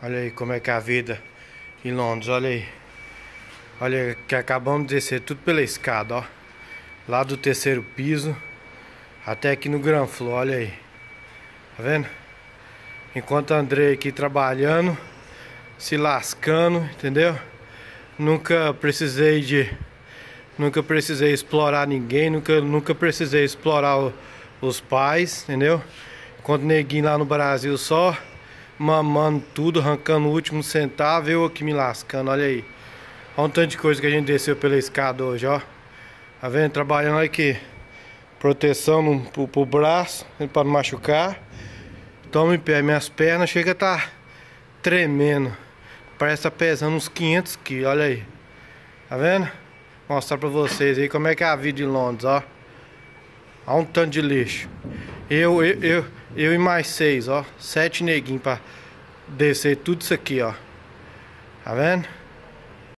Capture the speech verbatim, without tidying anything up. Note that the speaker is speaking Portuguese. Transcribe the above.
Olha aí como é que é a vida em Londres, olha aí. Olha que acabamos de descer tudo pela escada, ó. Lá do terceiro piso até aqui no Grand Floor, olha aí. Tá vendo? Enquanto Andrei aqui trabalhando, se lascando, entendeu? Nunca precisei de... Nunca precisei explorar ninguém, nunca, nunca precisei explorar o, os pais, entendeu? Enquanto neguinho lá no Brasil só mamando tudo, arrancando o último centavo, eu aqui me lascando, olha aí. Olha um tanto de coisa que a gente desceu pela escada hoje, ó. Tá vendo? Trabalhando aqui. Proteção no, pro, pro braço, pra não machucar. Toma em pé, minhas pernas chega a tá tremendo. Parece que tá pesando uns quinhentos quilos, olha aí. Tá vendo? Vou mostrar pra vocês aí como é que é a vida em Londres, ó. Olha um tanto de lixo. Eu, eu, eu, eu e mais seis, ó. Sete neguinhos pra descer tudo isso aqui, ó. Tá vendo?